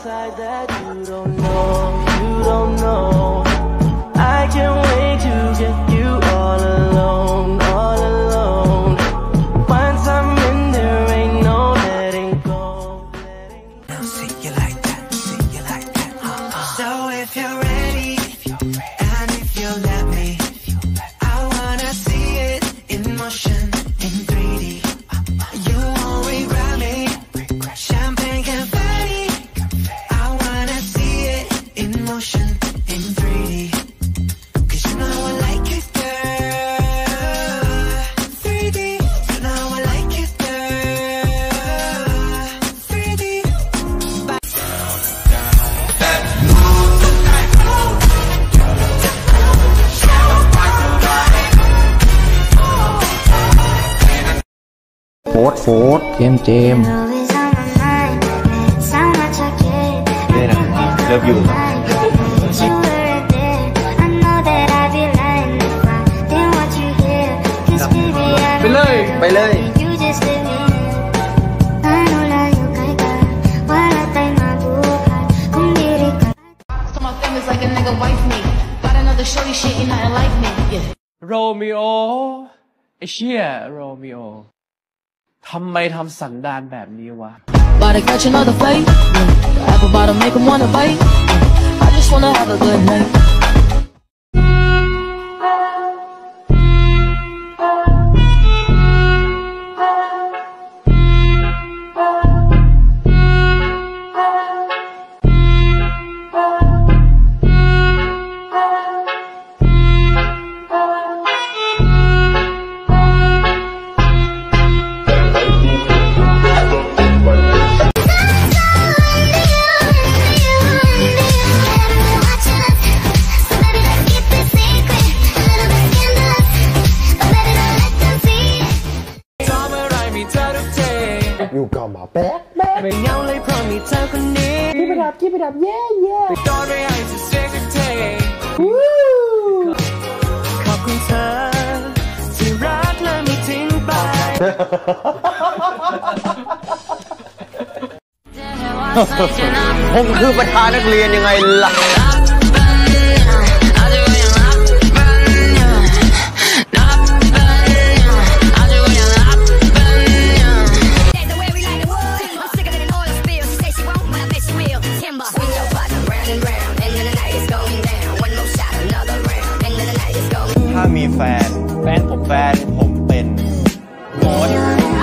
inside that you don't know, you don't know. I can't wait to get you all alone, all alone. Once I'm in there, ain't no letting go, letting go. See you like that, see you like that. So if you're ready, and if you let me, I wanna see it in motion, in 3D. You won't regret me. Champagne confetti. I wanna see it in motion, in 3D. 'Cause you know I like it, girl. 3D. You know I like it, girl. 3D. โฟร์เจมนี่นะเลิฟอยู่ไปเลยไปเลยโรมิโอไอเชี่ยโรมิโอทำไมทำสันดานแบบนี้วะ About to catch another fight. Apple bottom make 'em wanna bite. I just wanna have a good night. อยู่ก่อนมาแป๊บไม่เงาเลยเพราะมีเธอคนนี้กิ๊บไปดับเย่ตอนไม่ให้จะเสียกันเทขอบคุณเธอที่รักและไม่ทิ้งไปผมคือประธานนักเรียนยังไงล่ะถ้ามีแฟนผมเป็นโค้ช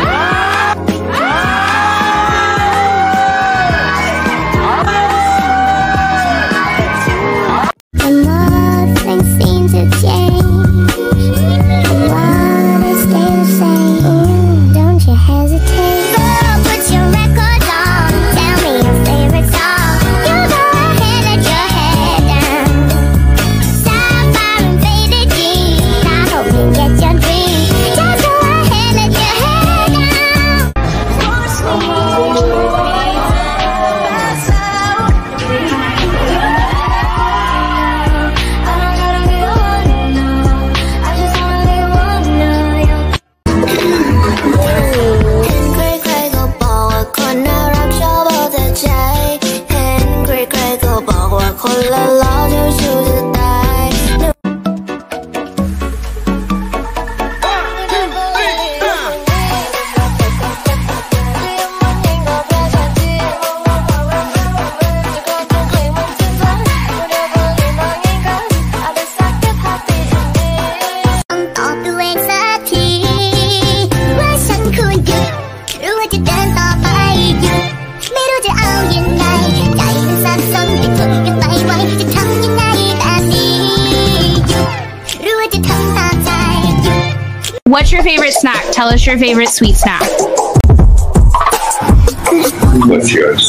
What's your favorite snack? Tell us your favorite sweet snack. What's yours?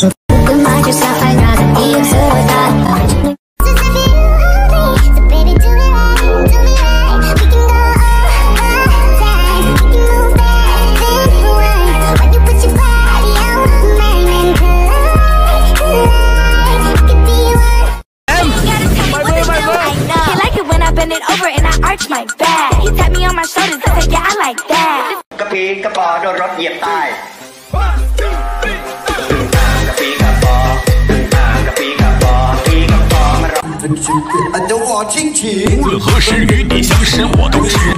My back. He tapped me on my shoulders. I said, yeah, I like that. กระปีกระปอโดนรถเหยียบตาย的我亲戚。 无论何时与你相识，我都是。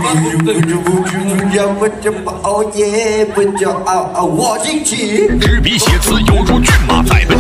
哦耶，不骄傲，我亲戚。 执笔写词犹如骏马在奔。